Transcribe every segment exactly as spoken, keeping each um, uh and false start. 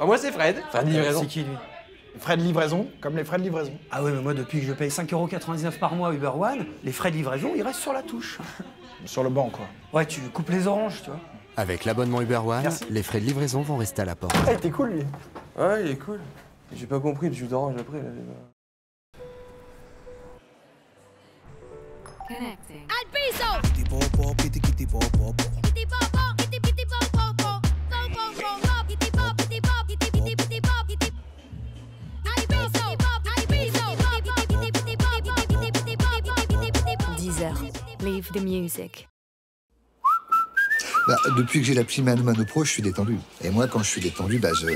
Ah, moi, c'est Fred. Fred Livraison. C'est qui, lui? Frais de livraison, comme les frais de livraison. Ah ouais, mais moi, depuis que je paye cinq euros quatre-vingt-dix-neuf par mois à Uber One, les frais de livraison, ils restent sur la touche. Sur le banc, quoi. Ouais, tu coupes les oranges, tu vois. Avec l'abonnement Uber One, Merci. les frais de livraison vont rester à la porte. Eh, t'es cool, lui. Ouais, il est cool. J'ai pas compris le jus d'orange après. Là, j'ai pas- Connecting. Alpiso! Kitty popo, kitty kitty popo. Kitty pop pop, kitty kitty pop pop pop. Pop pop pop pop, kitty pop, kitty pop, kitty kitty kitty pop, kitty. Alpiso! Alpiso! Kitty kitty pop, kitty kitty kitty pop, kitty kitty pop. Deezer. Leave the music. Bah, depuis que j'ai l'appli Mano Mano Pro, je suis détendu. Et moi, quand je suis détendu, bah je...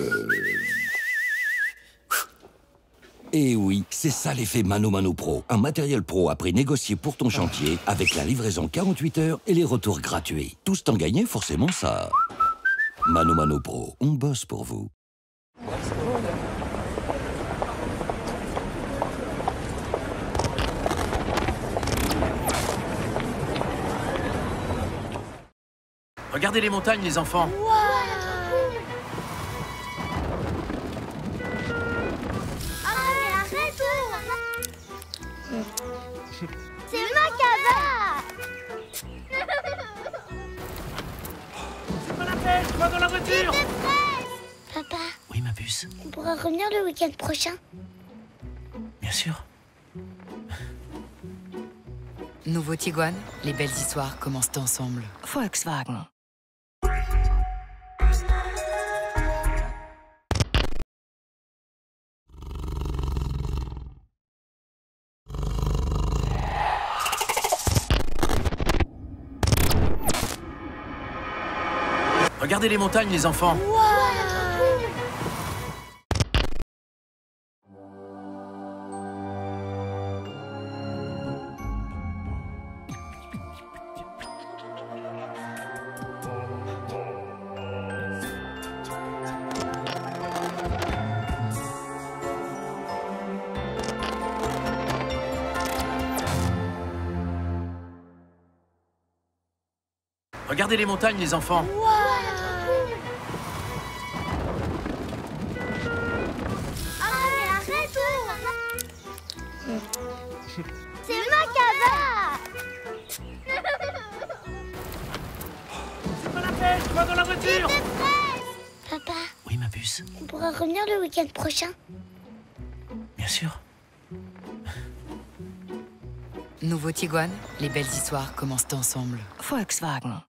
Et oui, c'est ça l'effet Mano Mano Pro. Un matériel pro à prix négocié pour ton chantier, avec la livraison quarante-huit heures et les retours gratuits. Tout ce temps gagné, forcément ça. Mano Mano Pro, on bosse pour vous. Regardez les montagnes, les enfants. C'est ma cava! C'est pas la peine, je vais dans la voiture. Papa, Oui, ma puce, on pourra revenir le week-end prochain? bien sûr. Nouveau Tiguan, les belles histoires commencent ensemble. Volkswagen. Regardez les montagnes, les enfants. Regardez les montagnes, les enfants. C'est ma cava! C'est pas la peine, je vais dans la voiture. Papa, Oui, ma puce, on pourra revenir le week-end prochain? bien sûr. Nouveau Tiguan, les belles histoires commencent ensemble. Volkswagen.